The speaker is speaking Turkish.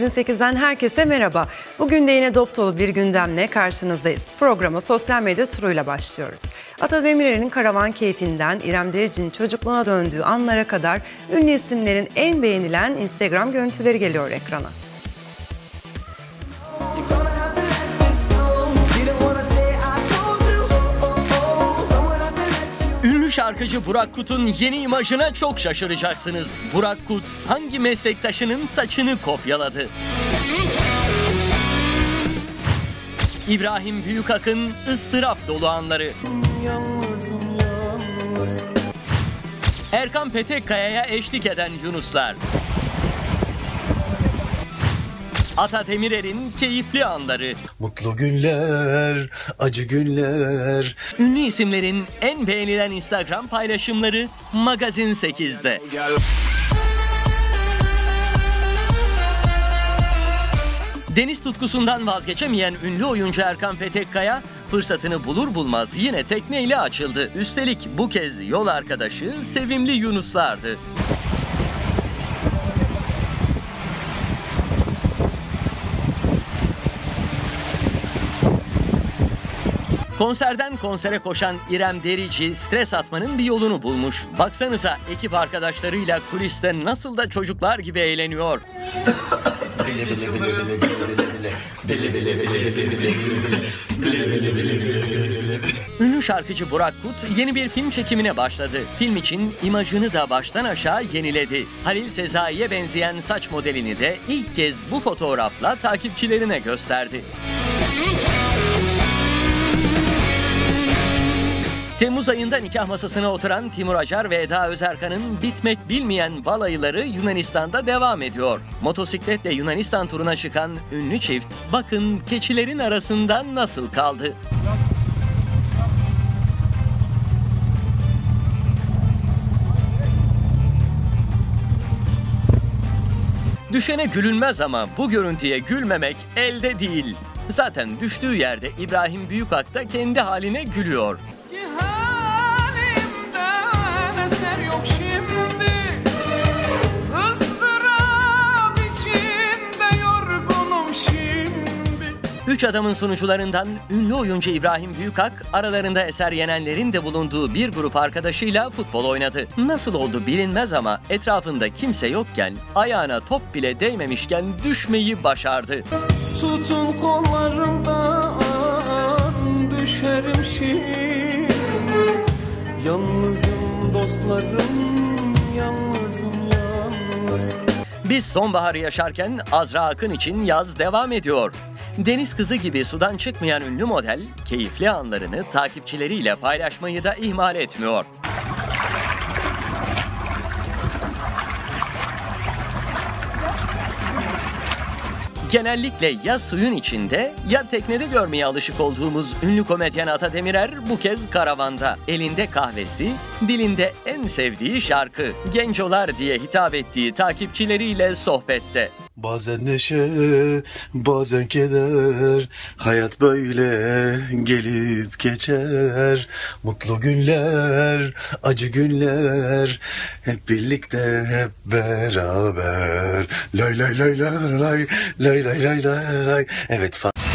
Magazin 8'den herkese merhaba. Bugün de yine dop dolu bir gündemle karşınızdayız. Programa sosyal medya turuyla başlıyoruz. Ata Demirer'in karavan keyfinden İrem Derici'nin çocukluğuna döndüğü anlara kadar ünlü isimlerin en beğenilen Instagram görüntüleri geliyor ekrana. Ünlü şarkıcı Burak Kut'un yeni imajına çok şaşıracaksınız. Burak Kut hangi meslektaşının saçını kopyaladı? İbrahim Büyükak'ın ıstırap dolu anları. Yalnızım, yalnız. Erkan Petekkaya'ya eşlik eden Yunuslar. Ata Demirer'in keyifli anları. Mutlu günler, acı günler. Ünlü isimlerin en beğenilen Instagram paylaşımları Magazin 8'de. Deniz tutkusundan vazgeçemeyen ünlü oyuncu Erkan Petekkaya fırsatını bulur bulmaz yine tekneyle açıldı. Üstelik bu kez yol arkadaşı sevimli Yunuslardı. Konserden konsere koşan İrem Derici stres atmanın bir yolunu bulmuş. Baksanıza ekip arkadaşlarıyla kuliste nasıl da çocuklar gibi eğleniyor. Ünlü şarkıcı Burak Kut yeni bir film çekimine başladı. Film için imajını da baştan aşağı yeniledi. Halil Sezai'ye benzeyen saç modelini de ilk kez bu fotoğrafla takipçilerine gösterdi. Temmuz ayında nikah masasına oturan Timur Acar ve Eda Özerkan'ın bitmek bilmeyen balayları Yunanistan'da devam ediyor. Motosikletle Yunanistan turuna çıkan ünlü çift, bakın keçilerin arasından nasıl kaldı. Düşene gülünmez ama bu görüntüye gülmemek elde değil. Zaten düştüğü yerde İbrahim Büyükak da kendi haline gülüyor. Üç Adam'ın sunucularından ünlü oyuncu İbrahim Büyükak, aralarında Eser Yenenler'in de bulunduğu bir grup arkadaşıyla futbol oynadı. Nasıl oldu bilinmez ama etrafında kimse yokken, ayağına top bile değmemişken düşmeyi başardı. Tutun kollarımdan düşerim şimdi, yalnızım dostlarım, yalnızım yalnız. Biz sonbaharı yaşarken Azra Akın için yaz devam ediyor. Deniz kızı gibi sudan çıkmayan ünlü model, keyifli anlarını takipçileriyle paylaşmayı da ihmal etmiyor. Genellikle ya suyun içinde ya teknede görmeye alışık olduğumuz ünlü komedyen Ata Demirer bu kez karavanda. Elinde kahvesi, dilinde en sevdiği şarkı, Gencolar diye hitap ettiği takipçileriyle sohbette. Bazen neşe, bazen keder, hayat böyle gelip geçer. Mutlu günler, acı günler, hep birlikte, hep beraber. Lay lay lay lay lay lay lay lay lay. Evet.